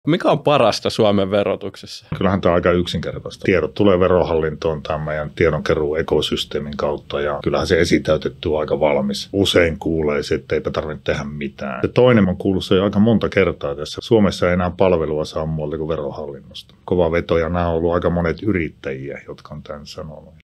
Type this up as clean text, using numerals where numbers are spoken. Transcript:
Mikä on parasta Suomen verotuksessa? Kyllähän tämä on aika yksinkertaista. Tiedot tulee Verohallintoon tämän meidän tiedonkeruun ekosysteemin kautta ja kyllähän se esitäytetty on aika valmis. Usein kuulee se, että eipä tarvitse tehdä mitään. Ja toinen on kuullut se jo aika monta kertaa tässä. Suomessa ei enää palvelua saa muualta kuin Verohallinnosta. Kova veto ja nämä on ollut aika monet yrittäjiä, jotka on tämän sanonut.